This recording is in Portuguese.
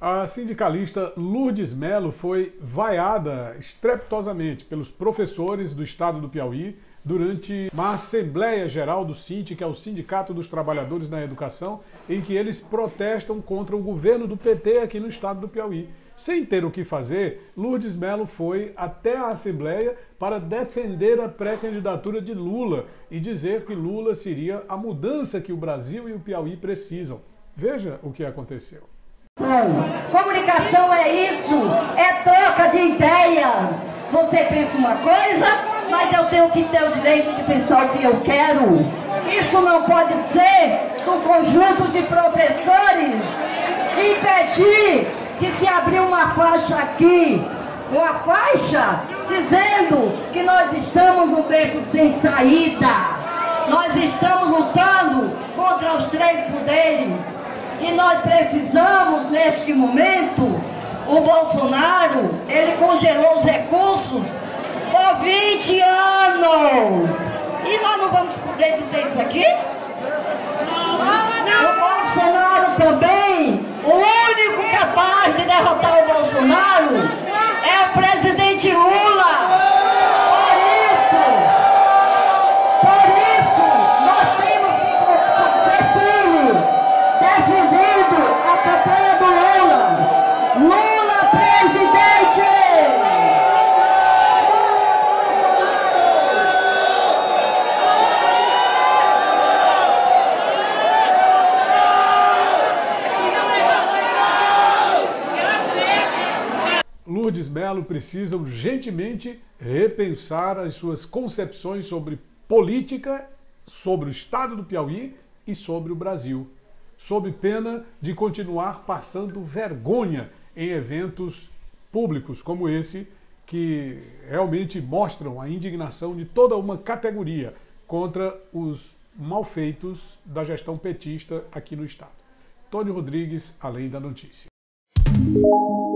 A sindicalista Lourdes Mello foi vaiada estrepitosamente pelos professores do estado do Piauí durante uma Assembleia Geral do SINT, que é o Sindicato dos Trabalhadores na Educação, em que eles protestam contra o governo do PT aqui no estado do Piauí. Sem ter o que fazer, Lourdes Mello foi até a Assembleia para defender a pré-candidatura de Lula e dizer que Lula seria a mudança que o Brasil e o Piauí precisam. Veja o que aconteceu. Comunicação é isso, é troca de ideias. Você pensa uma coisa, mas eu tenho que ter o direito de pensar o que eu quero. Isso não pode ser um conjunto de professores impedir que se abrir uma faixa aqui, uma faixa dizendo que nós estamos no beco sem saída. Nós estamos lutando contra os três poderes. E nós precisamos, neste momento, o Bolsonaro, ele congelou os recursos por 20 anos. E nós não vamos poder dizer isso aqui? O Bolsonaro também, o único capaz de derrotar o Bolsonaro é o presidente Lula. Por isso, nós temos que ser firmes, defendendo a campanha do Lula. Lula presidente! Lourdes Mello precisa urgentemente repensar as suas concepções sobre política, sobre o estado do Piauí e sobre o Brasil, sob pena de continuar passando vergonha em eventos públicos como esse, que realmente mostram a indignação de toda uma categoria contra os malfeitos da gestão petista aqui no estado. Tony Rodrigues, Além da Notícia.